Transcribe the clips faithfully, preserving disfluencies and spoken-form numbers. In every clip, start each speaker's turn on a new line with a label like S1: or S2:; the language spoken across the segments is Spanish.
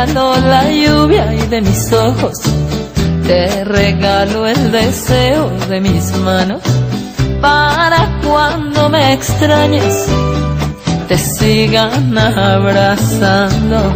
S1: regalo la lluvia y de mis ojos te regalo el deseo de mis manos, para cuando me extrañes te sigan abrazando.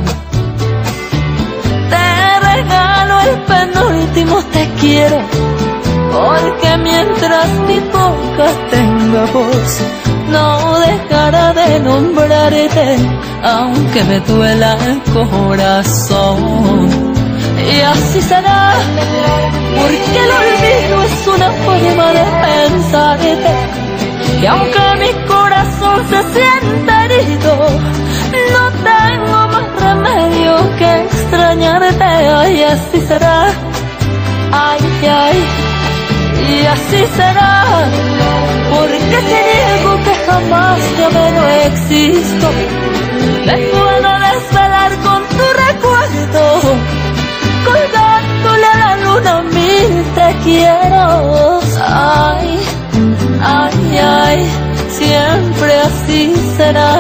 S1: Te regalo el penúltimo te quiero, porque mientras mi boca tenga voz no dejará de nombrarte, aunque me duela el corazón. Y así será, porque el olvido es una forma de pensarte, y aunque mi corazón se sienta herido, no tengo más remedio que extrañarte. Ay, así será, ay, ay, y así será, porque te niego que jamás yo me no existo. Me puedo desvelar con tu recuerdo, colgándole a la luna mil te quiero. Ay, ay, ay, siempre así será.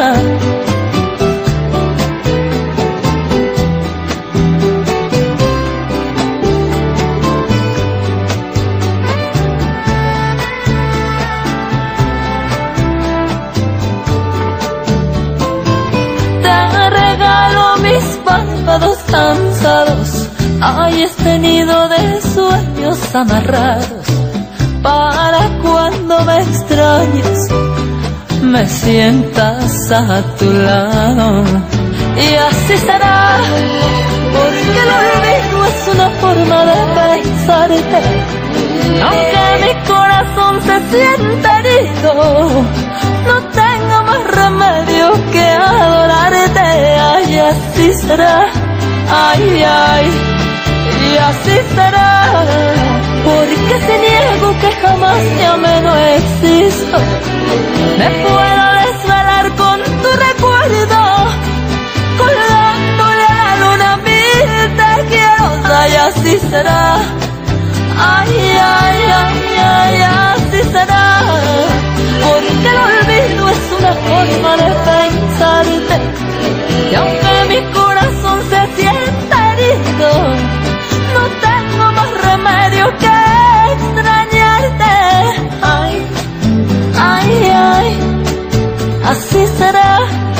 S1: Párpados cansados, ay, este nido de sueños amarrados, para cuando me extrañes me sientas a tu lado. Y así será, porque el olvido es una forma de pensarte, aunque mi corazón se sienta herido, no tengo más remedio que adorarte. Ay, así será, ay, ay, y así será, porque te niego que jamás ya me no existo. Me puedo desvelar con tu recuerdo, colgándole a la luna mil te quiero. Ay, así será, ay, ay, ay, ay, así será, porque el olvido es una forma de pensarte, y aunque mi corazón se sienta herido, no tengo más remedio que extrañarte. Ay, ay, ay, así será.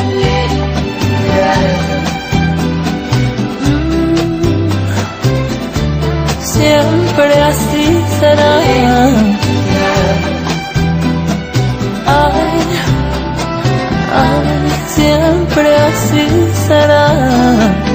S1: Mm, siempre así será. Ay, ay, siempre así será.